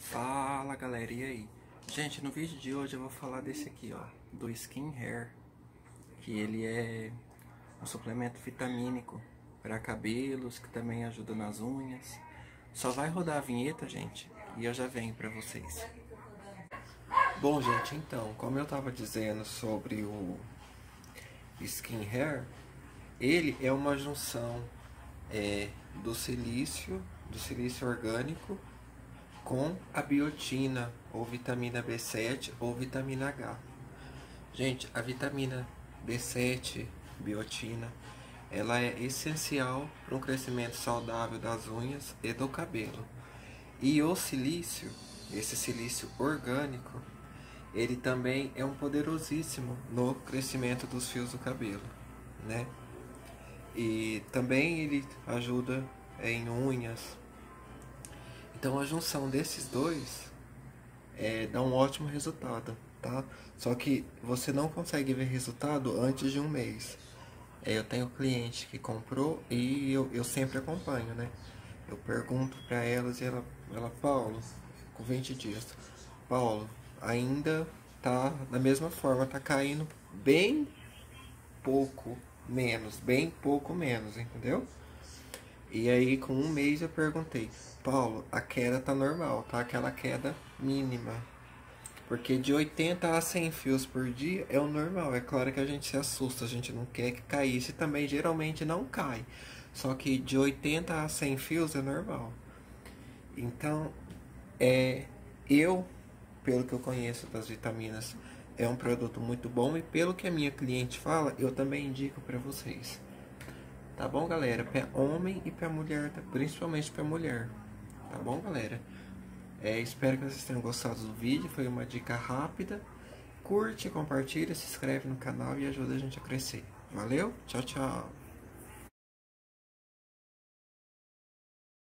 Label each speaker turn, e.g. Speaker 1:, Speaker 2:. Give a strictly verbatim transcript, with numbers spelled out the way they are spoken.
Speaker 1: Fala galera, e aí? Gente, no vídeo de hoje eu vou falar desse aqui, ó, do Skin Hair, que ele é um suplemento vitamínico para cabelos, que também ajuda nas unhas. Só vai rodar a vinheta, gente, e eu já venho para vocês. Bom, gente, então, como eu tava dizendo sobre o Skin Hair, ele é uma junção é, do silício, do silício orgânico com a biotina, ou vitamina B sete, ou vitamina H. Gente, a vitamina B sete, biotina, ela é essencial para um crescimento saudável das unhas e do cabelo. E o silício, esse silício orgânico, ele também é um poderosíssimo no crescimento dos fios do cabelo, né? E também ele ajuda em unhas. Então a junção desses dois é, dá um ótimo resultado, tá? Só que você não consegue ver resultado antes de um mês. É, eu tenho cliente que comprou e eu, eu sempre acompanho, né? Eu pergunto para elas e ela, ela, Paulo, com vinte dias, Paulo, ainda tá da mesma forma, tá caindo bem pouco menos, bem pouco menos, entendeu? E aí, com um mês, eu perguntei, Paulo, a queda tá normal, tá? Aquela queda mínima. Porque de oitenta a cem fios por dia é o normal. É claro que a gente se assusta, a gente não quer que caísse, também geralmente não cai. Só que de oitenta a cem fios é normal. Então, é, eu, pelo que eu conheço das vitaminas, é um produto muito bom. E pelo que a minha cliente fala, eu também indico para vocês. Tá bom, galera? Para homem e para mulher, principalmente para mulher. Tá bom, galera? É, espero que vocês tenham gostado do vídeo. Foi uma dica rápida. Curte, compartilha, se inscreve no canal e ajuda a gente a crescer. Valeu? Tchau, tchau.